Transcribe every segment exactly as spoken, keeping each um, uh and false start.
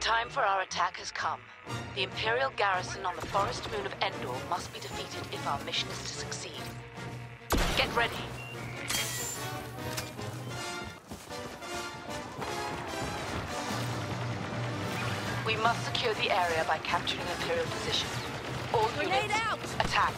time for our attack has come. The Imperial garrison on the forest moon of Endor must be defeated if our mission is to succeed. Get ready! We must secure the area by capturing Imperial position. All units, out! Attack!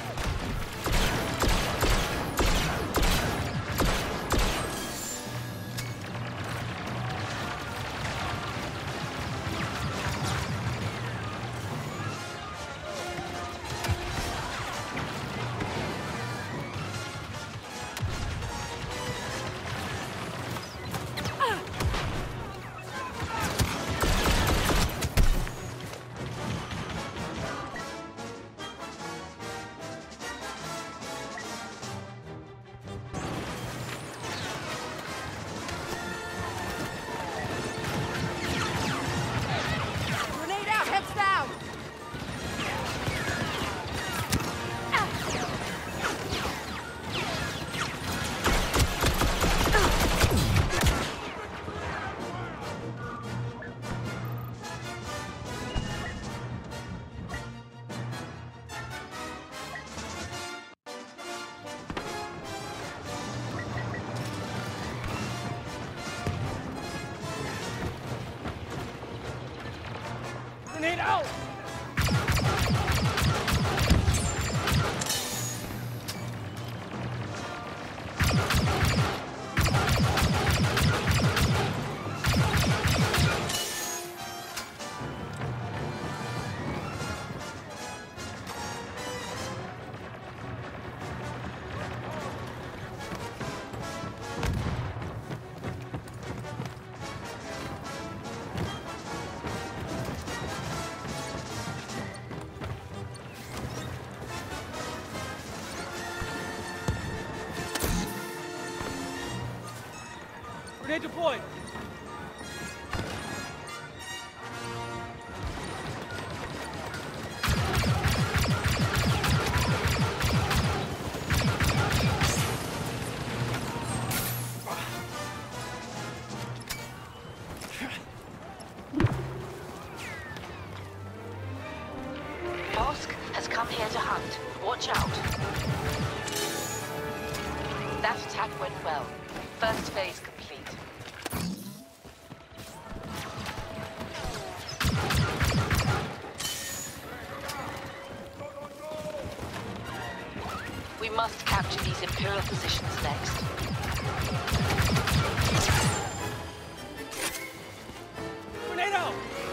Grenade out! Grenade deployed! Bosk has come here to hunt. Watch out. That attack went well. First phase complete. We must capture these Imperial positions next. Grenade out!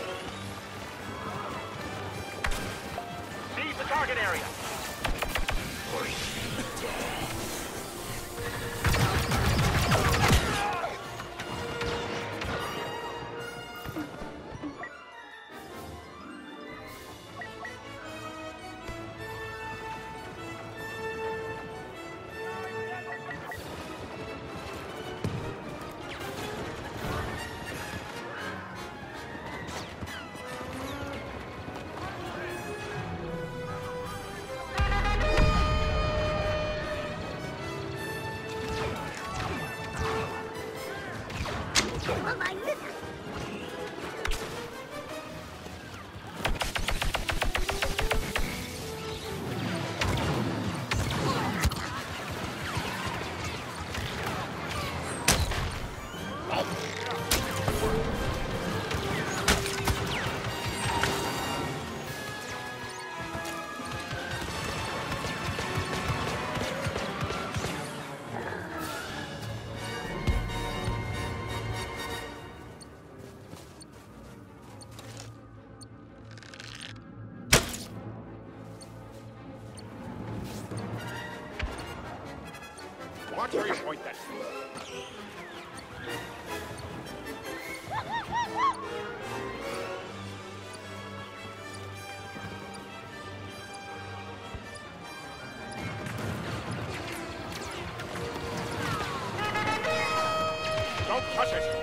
Seize the target area. Watch where you point that. Don't touch it!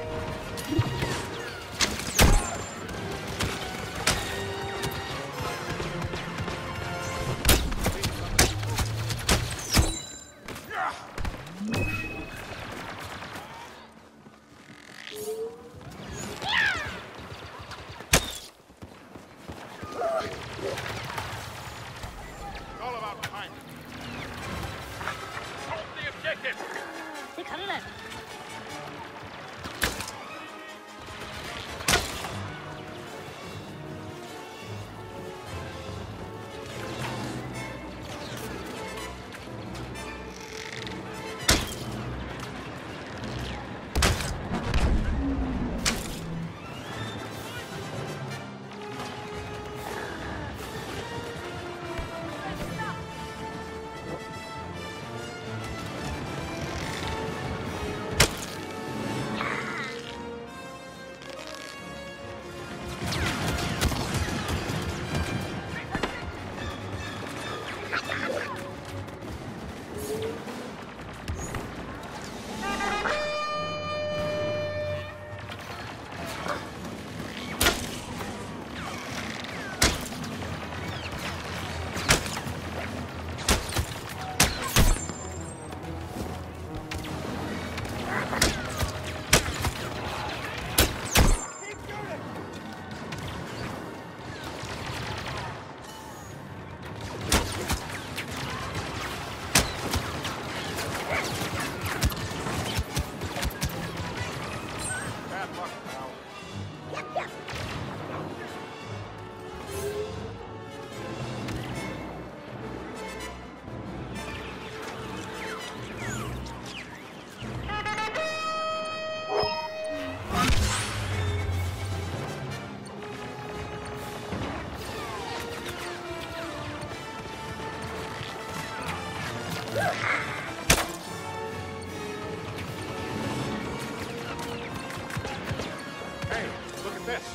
Hey, look at this.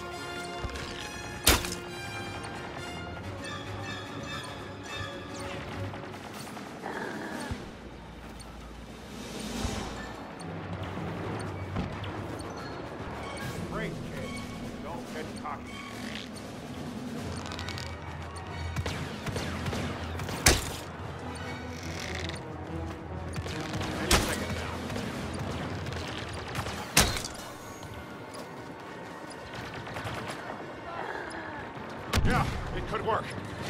Great, kid. Don't get cocky. Any second now. Yeah, it could work.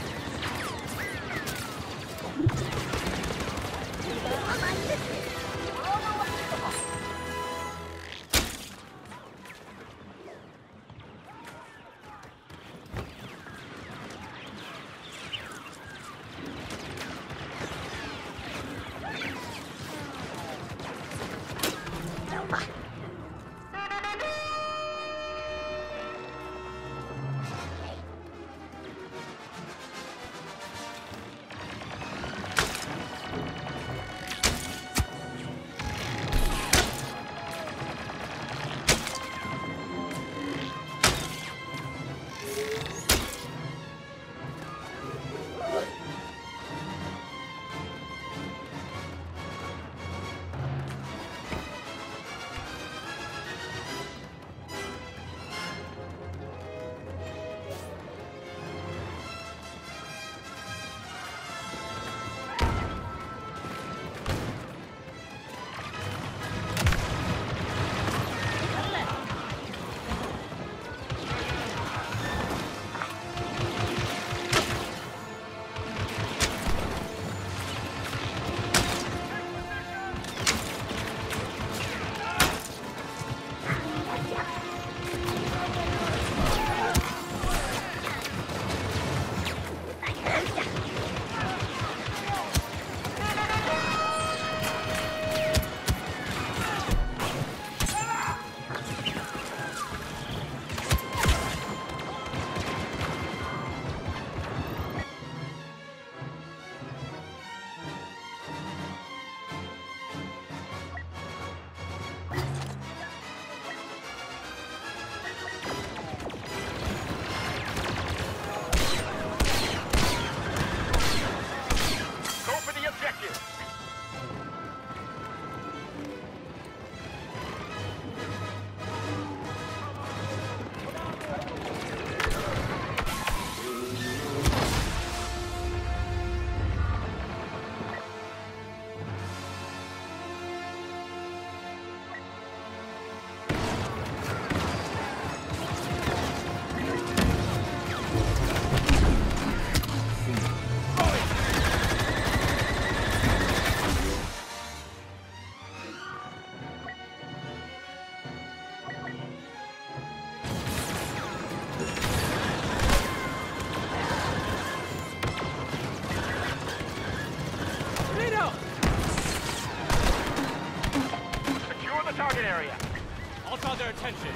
target area. I'll draw their attention.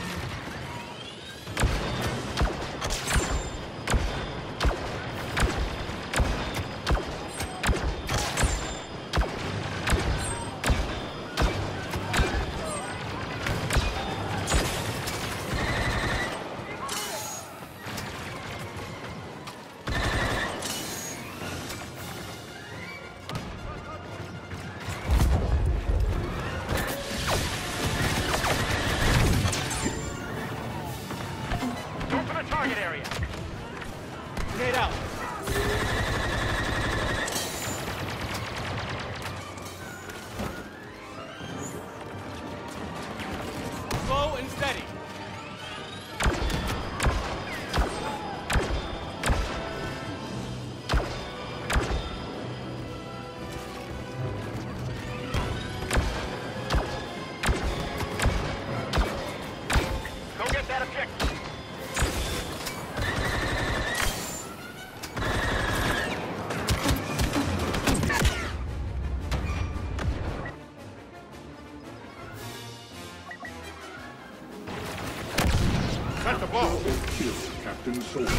Grenade out. Slow and steady. Go get that objective. That's the ball. Kill Captain Soldier.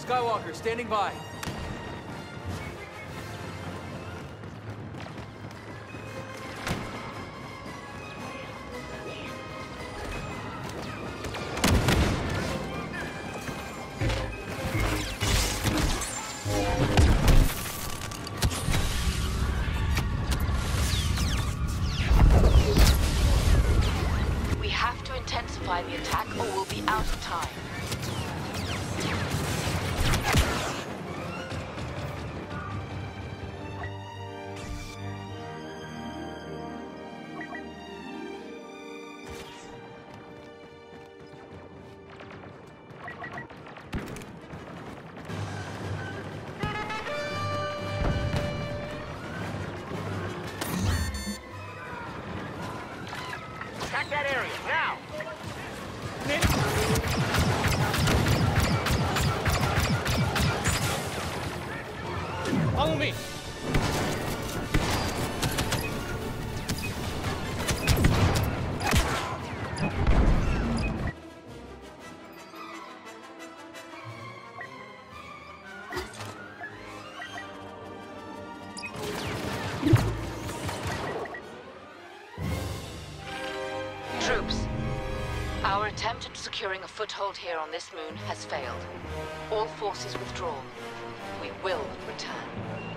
Skywalker, standing by. We have to intensify the attack or we'll be out of time. Attack that area, now! Follow me. Troops, our attempt at securing a foothold here on this moon has failed. All forces withdrawn. We will return.